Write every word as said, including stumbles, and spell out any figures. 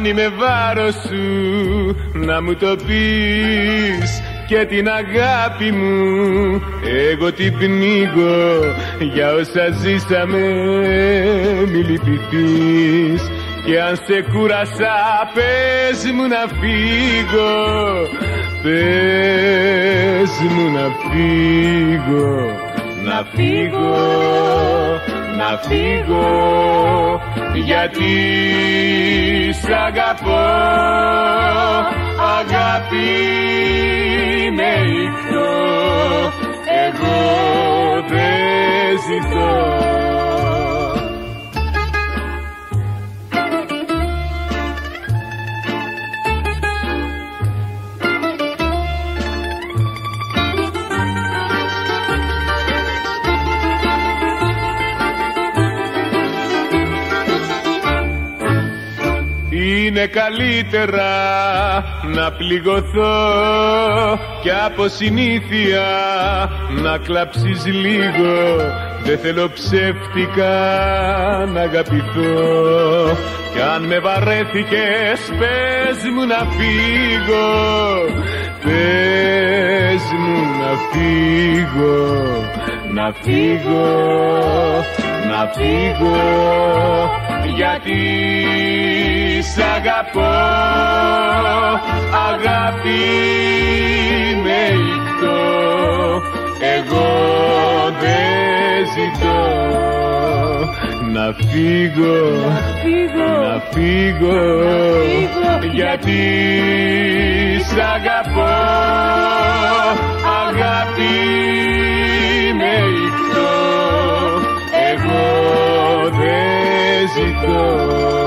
αν είμαι βάρος σου να μου το πεις, και την αγάπη μου εγώ την πνίγω, για όσα ζήσαμε μη λυπηθείς. Και αν σε κούρασα πες μου να φύγω, πες μου να φύγω, να φύγω, να φύγω, γιατί σ' αγαπώ. Αγάπη με ηχθώ, εγώ δεν ζητώ. Είναι καλύτερα να πληγωθώ κι από συνήθεια να κλαψείς λίγο. Δεν θέλω ψεύτικα να αγαπηθώ, κι αν με βαρέθηκες πες μου να φύγω, πες μου να φύγω, να φύγω, να φύγω, γιατί σ' αγαπώ. Αγάπη με ηχθώ, εγώ δεν ζητώ. Να φύγω, να φύγω, να φύγω, γιατί σ' αγαπώ. Αγάπη με ηχθώ, εγώ δεν ζητώ.